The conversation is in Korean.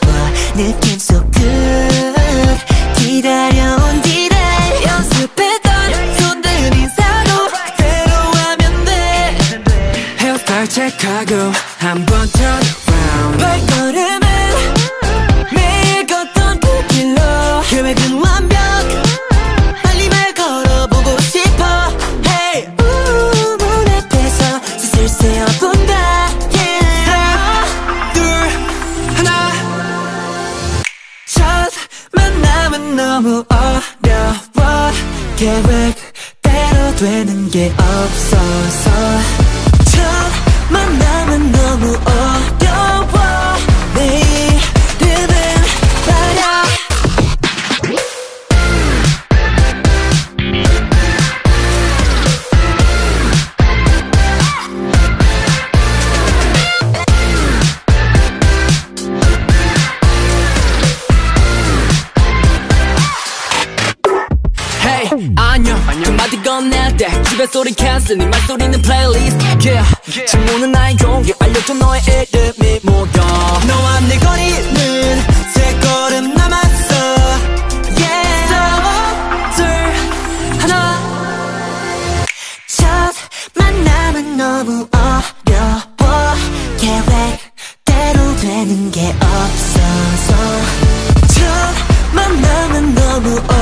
느낌 so good 기다려온 뒤를 연습했던 손들 인사도 그대로 하면 돼 헤어스타일 체크하고 한번 turn around 발걸음은 매일 걷던 그 길로 계획은 완벽 빨리 말 걸어보고 싶어 Hey 문 앞에서 슬슬 세어본다 Yeah 하나 둘 하나 첫 만남은 너무 어려워 계획대로 되는 게 없어서 첫 만남은 너무 어려워 내 이름은 말야 Hey 안녕 두 마디 건넬 때 집에 소리 캔슬 네 말소리는 플레이리스트 Yeah 질문은 나의 용기 알려줘 너의 이름이 뭐야 너와 내 거리는 세 걸음 남았어 Yeah 둘 하나 첫 만남은 너무 어려워 계획대로 되는 게 없어서 첫 만남은 너무 어려워